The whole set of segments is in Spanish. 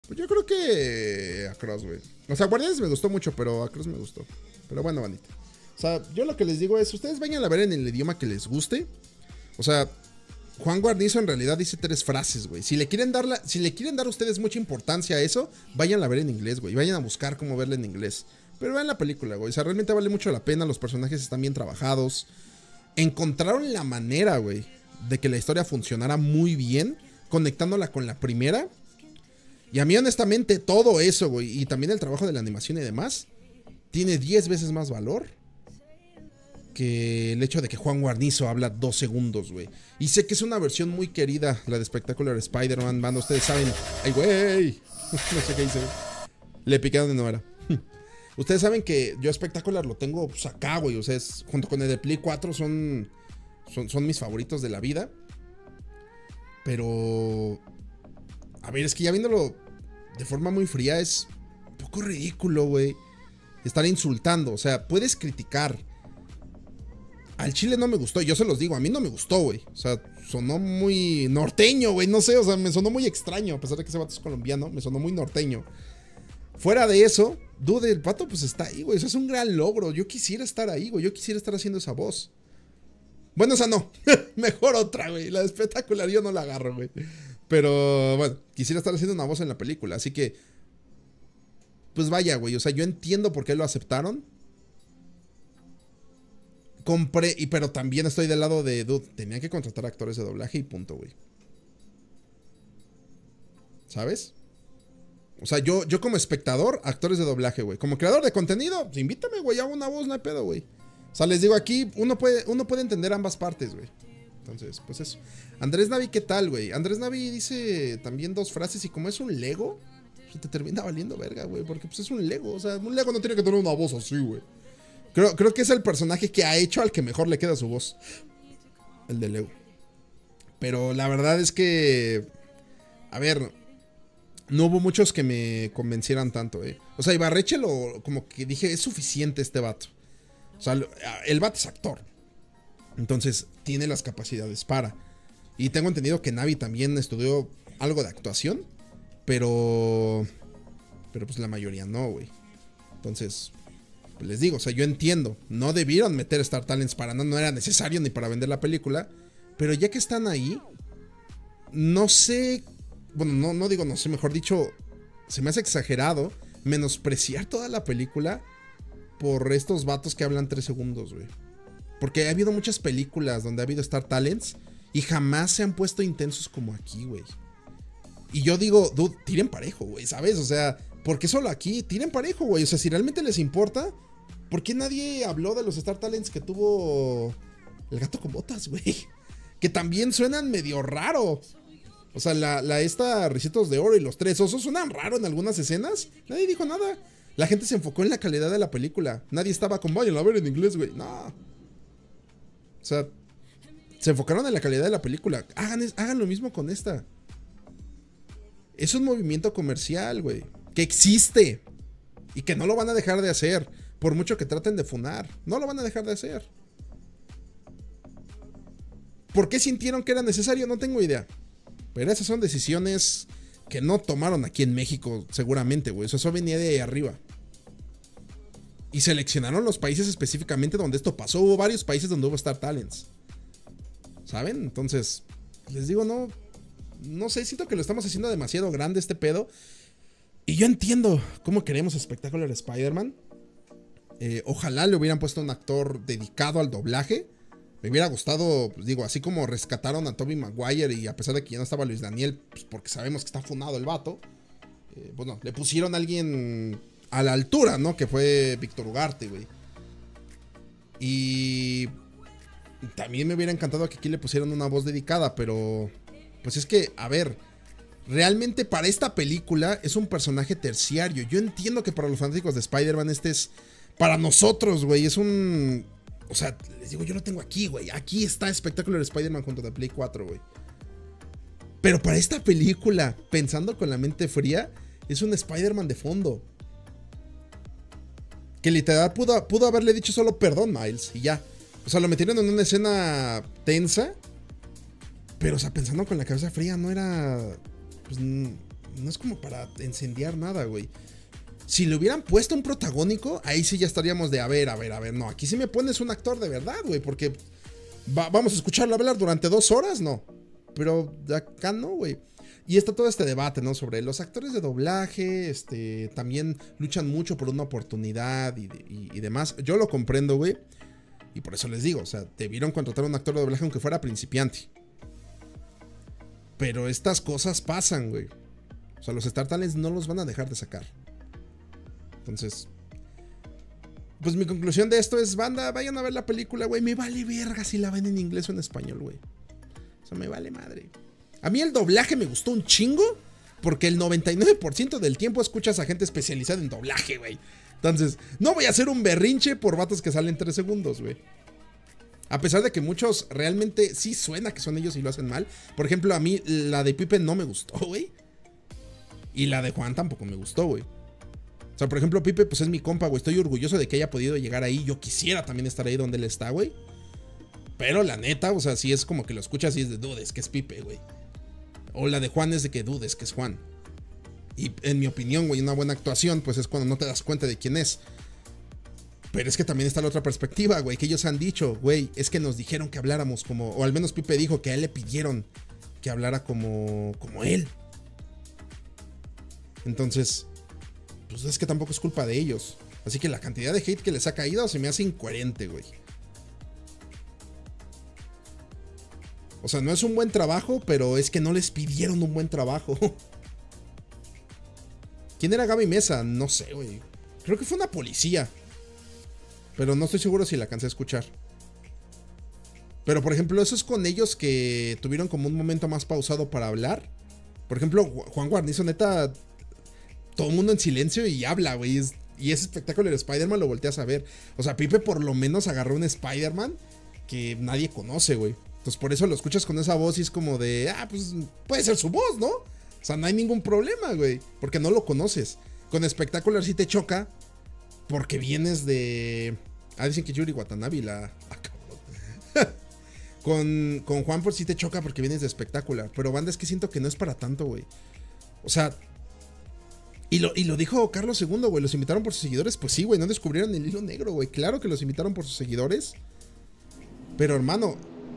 Pues yo creo que Across, güey. O sea, Guardianes me gustó mucho, pero Across me gustó. Pero bueno, bandita. O sea, yo lo que les digo es, ustedes vayan a ver en el idioma que les guste. O sea, Juan Guarnizo en realidad dice 3 frases, güey. Si le quieren dar a ustedes mucha importancia a eso, vayan a ver en inglés, güey. Vayan a buscar cómo verla en inglés. Pero vean la película, güey. O sea, realmente vale mucho la pena. Los personajes están bien trabajados. Encontraron la manera, güey, de que la historia funcionara muy bien, conectándola con la primera. Y a mí, honestamente, todo eso, güey, y también el trabajo de la animación y demás, tiene 10 veces más valor que el hecho de que Juan Guarnizo habla 2 segundos, güey. Y sé que es una versión muy querida, la de Spectacular Spider-Man, banda, ustedes saben. ¡Ay, güey! No sé qué hice, güey. Le piqué donde no era. Ustedes saben que yo Spectacular lo tengo pues, acá, güey. O sea, junto con el de Play 4 son mis favoritos de la vida. Pero... A ver, es que ya viéndolo de forma muy fría es un poco ridículo, güey. Estar insultando, o sea, puedes criticar. Al chile no me gustó, yo se los digo, a mí no me gustó, güey. O sea, sonó muy norteño, güey, no sé, o sea, me sonó muy extraño. A pesar de que ese vato es colombiano, me sonó muy norteño. Fuera de eso, dude, el vato pues está ahí, güey. Eso es un gran logro, yo quisiera estar ahí, güey. Yo quisiera estar haciendo esa voz. Bueno, o sea, no, mejor otra, güey. La de Espectacular yo no la agarro, güey. Pero bueno, quisiera estar haciendo una voz en la película. Así que, pues vaya, güey. O sea, yo entiendo por qué lo aceptaron. Pero también estoy del lado de, dude, tenían que contratar actores de doblaje y punto, güey. ¿Sabes? O sea, yo como espectador, actores de doblaje, güey. Como creador de contenido, pues invítame, güey, hago una voz, no hay pedo, güey. O sea, les digo aquí, uno puede entender ambas partes, güey. Entonces, pues eso. Andrés Navi, ¿qué tal, güey? Andrés Navi dice también 2 frases y como es un Lego, pues te termina valiendo verga, güey. Porque pues es un Lego. O sea, un Lego no tiene que tener una voz así, güey. Creo que es el personaje que ha hecho al que mejor le queda su voz. El de Lego. Pero la verdad es que... A ver, no hubo muchos que me convencieran tanto, O sea, Ibarreche como que dije, es suficiente este vato. O sea, el vato es actor. Entonces, tiene las capacidades para. Y tengo entendido que Navi también estudió algo de actuación. Pero pues la mayoría no, güey. Entonces, pues les digo, o sea, yo entiendo. No debieron meter Star Talents para nada. No era necesario ni para vender la película. Pero ya que están ahí, no sé... Bueno, no digo no sé, mejor dicho, se me hace exagerado menospreciar toda la película por estos vatos que hablan 3 segundos, güey. Porque ha habido muchas películas donde ha habido Star Talents y jamás se han puesto intensos como aquí, güey. Y yo digo, dude, tiren parejo, güey, ¿sabes? O sea, ¿por qué solo aquí? Tiren parejo, güey. O sea, si realmente les importa, ¿por qué nadie habló de los Star Talents que tuvo el Gato con Botas, güey? Que también suenan medio raro. O sea, esta Ricitos de Oro y los 3 osos suenan raro en algunas escenas. Nadie dijo nada. La gente se enfocó en la calidad de la película. Nadie estaba con, vayan a ver en inglés, güey. No. O sea, se enfocaron en la calidad de la película. Hagan lo mismo con esta. Es un movimiento comercial, güey. Que existe. Y que no lo van a dejar de hacer. Por mucho que traten de funar. No lo van a dejar de hacer. ¿Por qué sintieron que era necesario? No tengo idea. Pero esas son decisiones que no tomaron aquí en México, seguramente, güey. Eso venía de ahí arriba. Y seleccionaron los países específicamente donde esto pasó. Hubo varios países donde hubo Star Talents. ¿Saben? Entonces, les digo, no sé, siento que lo estamos haciendo demasiado grande este pedo. Y yo entiendo cómo queremos Spectacular Spider-Man. Ojalá le hubieran puesto un actor dedicado al doblaje. Me hubiera gustado, pues digo, así como rescataron a Tobey Maguire y a pesar de que ya no estaba Luis Daniel, pues porque sabemos que está funado el vato, bueno, le pusieron a alguien a la altura, ¿no? Que fue Víctor Ugarte, güey. Y también me hubiera encantado que aquí le pusieran una voz dedicada, pero pues es que, a ver, realmente para esta película es un personaje terciario. Yo entiendo que para los fanáticos de Spider-Man este es, para nosotros, güey, es un... O sea, les digo, yo lo tengo aquí, güey. Aquí está Spectacular Spider-Man junto a Play 4, güey. Pero para esta película, pensando con la mente fría, es un Spider-Man de fondo. Que literal pudo haberle dicho solo perdón, Miles, y ya. O sea, lo metieron en una escena tensa. Pero, o sea, pensando con la cabeza fría, no era... Pues, no es como para incendiar nada, güey. Si le hubieran puesto un protagónico, ahí sí ya estaríamos de a ver, no, aquí sí me pones un actor de verdad, güey, porque vamos a escucharlo hablar durante 2 horas, no. Pero de acá no, güey. Y está todo este debate, ¿no? Sobre los actores de doblaje, también luchan mucho por una oportunidad y demás. Yo lo comprendo, güey. Y por eso les digo, o sea, debieron contratar a un actor de doblaje aunque fuera principiante. Pero estas cosas pasan, güey. O sea, los Star Talents no los van a dejar de sacar. Entonces, pues mi conclusión de esto es, banda, vayan a ver la película, güey. Me vale verga si la ven en inglés o en español, güey. O sea, me vale madre. A mí el doblaje me gustó un chingo, porque el 99% del tiempo escuchas a gente especializada en doblaje, güey. Entonces, no voy a hacer un berrinche por vatos que salen 3 segundos, güey. A pesar de que muchos realmente sí suena que son ellos y lo hacen mal. Por ejemplo, a mí la de Pipe no me gustó, güey. Y la de Juan tampoco me gustó, güey. O sea, por ejemplo, Pipe pues es mi compa, güey. Estoy orgulloso de que haya podido llegar ahí. Yo quisiera también estar ahí donde él está, güey. Pero la neta, o sea, sí es como que lo escuchas y es de dudes que es Pipe, güey. O la de Juan es de que dudes que es Juan. Y en mi opinión, güey, una buena actuación pues es cuando no te das cuenta de quién es. Pero es que también está la otra perspectiva, güey, que ellos han dicho, güey, es que nos dijeron que habláramos como, o al menos Pipe dijo que a él le pidieron que hablara como él. Entonces, pues es que tampoco es culpa de ellos. Así que la cantidad de hate que les ha caído se me hace incoherente, güey. O sea, no es un buen trabajo, pero es que no les pidieron un buen trabajo. ¿Quién era Gaby Mesa? No sé, güey. Creo que fue una policía. Pero no estoy seguro si la alcancé a escuchar. Pero por ejemplo, eso es con ellos que tuvieron como un momento más pausado para hablar. Por ejemplo, Juan Guarnizo, neta, todo el mundo en silencio y habla, güey. Y ese espectáculo de Spider-Man lo volteas a ver. O sea, Pipe por lo menos agarró un Spider-Man que nadie conoce, güey. Entonces por eso lo escuchas con esa voz y es como de, pues puede ser su voz, ¿no? O sea, no hay ningún problema, güey. Porque no lo conoces. Con Spectacular sí te choca. Porque vienes de... dicen que Yuri Watanabe la... con Juan por sí te choca porque vienes de Spectacular. Pero banda, es que siento que no es para tanto, güey. O sea... Y lo dijo Carlos II, güey. ¿Los invitaron por sus seguidores? Pues sí, güey. No descubrieron el hilo negro, güey. Claro que los invitaron por sus seguidores. Pero hermano...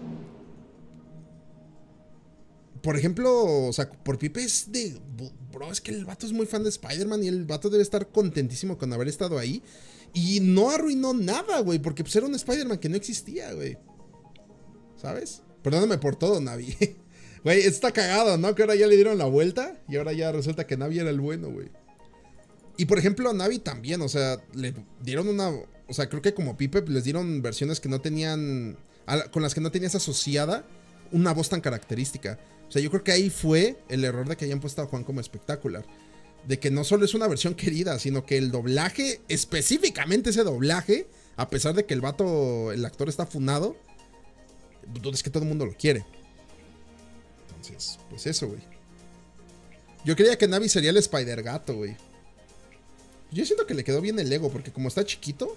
Por ejemplo, o sea, por Pipe es de... Bro, es que el vato es muy fan de Spider-Man y el vato debe estar contentísimo con haber estado ahí. Y no arruinó nada, güey, porque pues era un Spider-Man que no existía, güey. ¿Sabes? Perdóname por todo, Navi. Güey, está cagado, ¿no? Que ahora ya le dieron la vuelta y ahora ya resulta que Navi era el bueno, güey. Y por ejemplo, a Navi también, o sea, le dieron una... O sea, creo que como Pipe les dieron versiones que no tenían... Con las que no tenías asociada una voz tan característica. O sea, yo creo que ahí fue el error de que hayan puesto a Juan como Spectacular. De que no solo es una versión querida, sino que el doblaje, específicamente ese doblaje, a pesar de que el vato, el actor está funado, es que todo el mundo lo quiere. Entonces, pues eso, güey. Yo creía que Navi sería el Spider-Gato, güey. Yo siento que le quedó bien el ego, porque como está chiquito...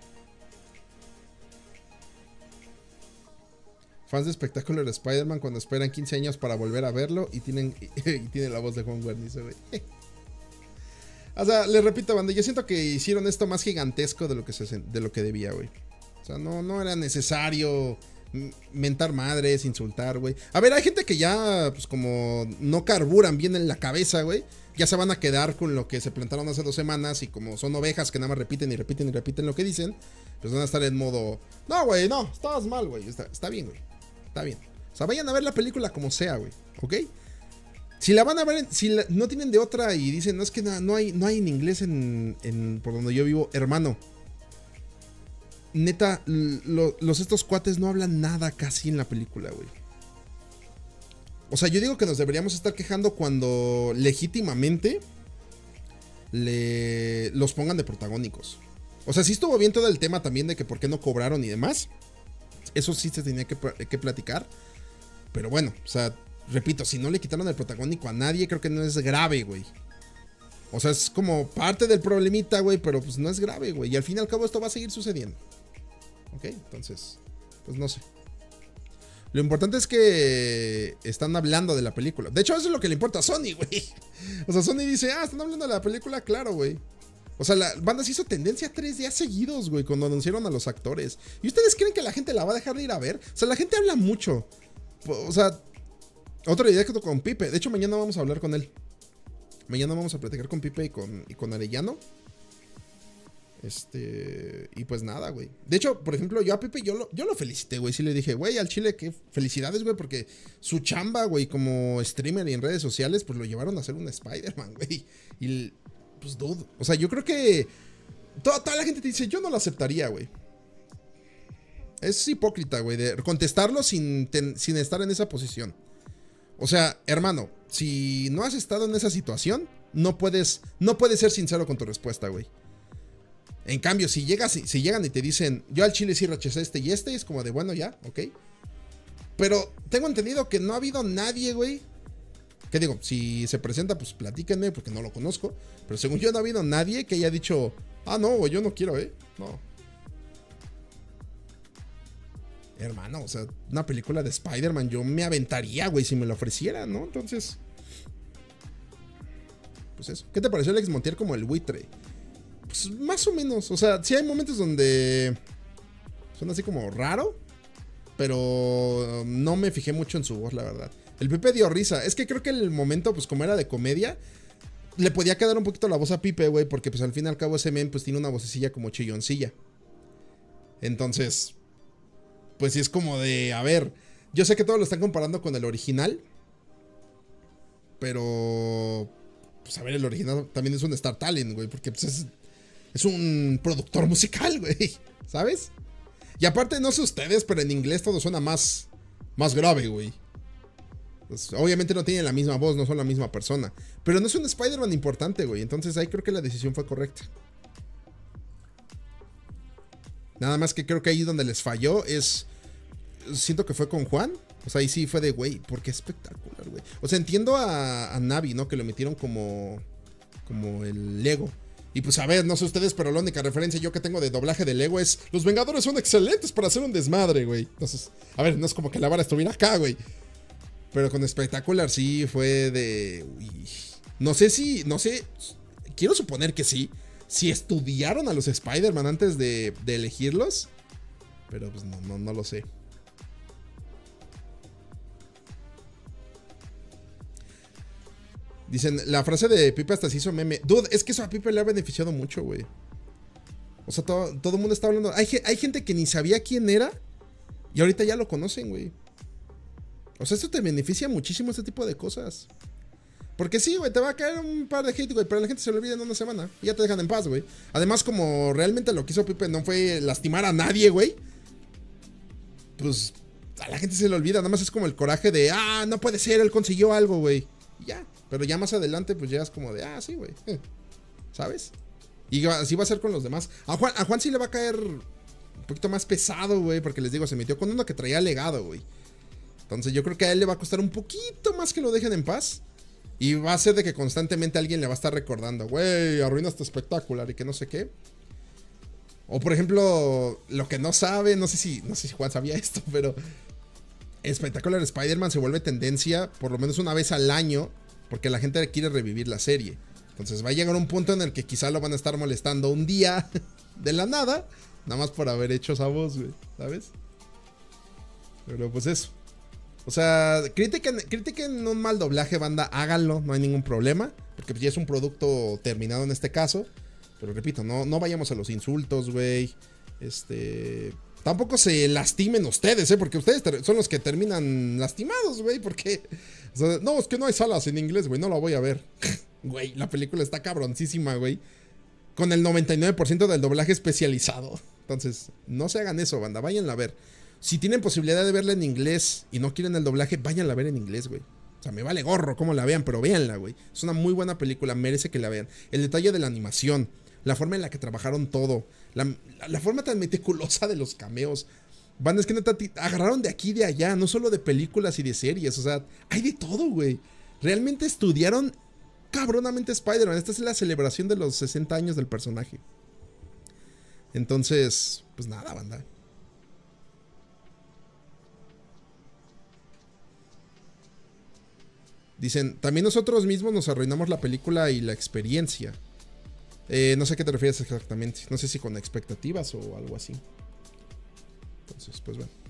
Fans de Spectacular Spider-Man cuando esperan 15 años para volver a verlo y tiene la voz de Juan Guarnizo, güey. O sea, les repito, banda, yo siento que hicieron esto más gigantesco de lo que debía, güey. O sea, no era necesario mentar madres, insultar, güey. A ver, hay gente que ya, pues como no carburan bien en la cabeza, güey. Ya se van a quedar con lo que se plantaron hace 2 semanas y como son ovejas que nada más repiten y repiten y repiten lo que dicen, pues van a estar en modo, no, güey, no, estabas mal, güey. Está bien, güey. Está bien. O sea, vayan a ver la película como sea, güey. ¿Ok? Si la van a ver, no tienen de otra y dicen, no es que no hay en inglés por donde yo vivo, hermano. Neta, estos cuates no hablan nada casi en la película, güey. O sea, yo digo que nos deberíamos estar quejando cuando legítimamente los pongan de protagónicos. O sea, sí estuvo bien todo el tema también de que por qué no cobraron y demás. Eso sí se tenía que platicar. Pero bueno, o sea, repito, si no le quitaron el protagónico a nadie, creo que no es grave, güey. O sea, es como parte del problemita, güey, pero pues no es grave, güey. Y al fin y al cabo esto va a seguir sucediendo. Ok, entonces, pues no sé. Lo importante es que están hablando de la película. De hecho, eso es lo que le importa a Sony, güey. O sea, Sony dice, están hablando de la película, claro, güey. O sea, la banda se hizo tendencia 3 días seguidos, güey, cuando anunciaron a los actores. ¿Y ustedes creen que la gente la va a dejar de ir a ver? O sea, la gente habla mucho. O sea, otro directo con Pipe. De hecho, mañana vamos a hablar con él. Mañana vamos a platicar con Pipe y con Arellano. Y pues nada, güey. De hecho, por ejemplo, yo a Pipe, yo lo felicité, güey. Sí le dije, güey, al chile, qué felicidades, güey. Porque su chamba, güey, como streamer y en redes sociales, pues lo llevaron a hacer un Spider-Man, güey. Y, pues, dude. O sea, yo creo que toda la gente te dice, yo no lo aceptaría, güey. Es hipócrita, güey, de contestarlo sin estar en esa posición. O sea, hermano, si no has estado en esa situación, no puedes ser sincero con tu respuesta, güey. En cambio, si llegan y te dicen, yo al chile sí rechacé este y este, es como de, bueno, ya, ok. Pero tengo entendido que no ha habido nadie, güey. Que digo, si se presenta, pues platíquenme, porque no lo conozco. Pero según yo, no ha habido nadie que haya dicho, no, güey, yo no quiero, no. Hermano, o sea, una película de Spider-Man, yo me aventaría, güey, si me lo ofreciera, ¿no? Entonces, pues eso. ¿Qué te pareció Alex Montiel como el buitre? Pues más o menos, o sea, sí hay momentos donde son así como raro, pero no me fijé mucho en su voz, la verdad. El Pipe dio risa, es que creo que el momento, pues como era de comedia, le podía quedar un poquito la voz a Pipe, güey, porque pues al fin y al cabo ese men pues tiene una vocecilla como chilloncilla. Entonces, pues sí es como de, a ver, yo sé que todos lo están comparando con el original, pero, pues a ver, el original también es un Star Talent, güey, porque pues es un productor musical, güey, ¿sabes? Y aparte, no sé ustedes, pero en inglés todo suena más grave, güey. Pues, obviamente no tienen la misma voz, no son la misma persona. Pero no es un Spider-Man importante, güey. Entonces ahí creo que la decisión fue correcta. Nada más que creo que ahí donde les falló es... Siento que fue con Juan. O sea, ahí sí fue de, güey, porque espectacular, güey. O sea, entiendo a Navi, ¿no? Que lo metieron como el Lego. Y pues a ver, no sé ustedes, pero la única referencia yo que tengo de doblaje de Lego es los Vengadores son excelentes para hacer un desmadre, güey. Entonces, a ver, no es como que la vara estuviera acá, güey. Pero con Spectacular sí fue de... Uy, no sé, quiero suponer que sí. Si estudiaron a los Spider-Man antes de elegirlos. Pero pues no lo sé. Dicen, la frase de Pipe hasta se hizo meme. Dude, es que eso a Pipe le ha beneficiado mucho, güey. O sea, todo el mundo está hablando. Hay gente que ni sabía quién era. Y ahorita ya lo conocen, güey. O sea, esto te beneficia muchísimo, este tipo de cosas. Porque sí, güey, te va a caer un par de hate, güey. Pero la gente se lo olvida en una semana. Y ya te dejan en paz, güey. Además, como realmente lo que hizo Pipe no fue lastimar a nadie, güey. Pues a la gente se le olvida. Nada más es como el coraje de, no puede ser, él consiguió algo, güey. Y ya. Pero ya más adelante, pues ya es como de, sí, güey. ¿Sabes? Y así va a ser con los demás. A Juan sí le va a caer un poquito más pesado, güey. Porque les digo, se metió con uno que traía legado, güey. Entonces yo creo que a él le va a costar un poquito más que lo dejen en paz. Y va a ser de que constantemente alguien le va a estar recordando, güey, arruinaste Espectacular y que no sé qué. O por ejemplo, lo que no sabe, no sé si Juan sabía esto, pero Spectacular Spider-Man se vuelve tendencia por lo menos una vez al año. Porque la gente quiere revivir la serie. Entonces va a llegar un punto en el que quizá lo van a estar molestando un día de la nada. Nada más por haber hecho esa voz, güey. ¿Sabes? Pero pues eso. O sea, critiquen un mal doblaje, banda. Háganlo, no hay ningún problema. Porque ya es un producto terminado en este caso. Pero repito, no vayamos a los insultos, güey. Tampoco se lastimen ustedes, porque ustedes son los que terminan lastimados, güey. Porque, o sea, no, es que no hay salas en inglés, güey, no la voy a ver. Güey, la película está cabroncísima, güey. Con el 99% del doblaje especializado. Entonces, no se hagan eso, banda, váyanla a ver. Si tienen posibilidad de verla en inglés y no quieren el doblaje, váyanla a ver en inglés, güey. O sea, me vale gorro cómo la vean, pero véanla, güey. Es una muy buena película, merece que la vean. El detalle de la animación, la forma en la que trabajaron todo, la forma tan meticulosa de los cameos. Van, es que neta, agarraron de aquí y de allá, no solo de películas y de series, o sea, hay de todo, güey. Realmente estudiaron cabronamente Spider-Man. Esta es la celebración de los 60 años del personaje. Entonces, pues nada, banda. Dicen, también nosotros mismos nos arruinamos la película y la experiencia. No sé a qué te refieres exactamente. No sé si con expectativas o algo así. Entonces, pues bueno.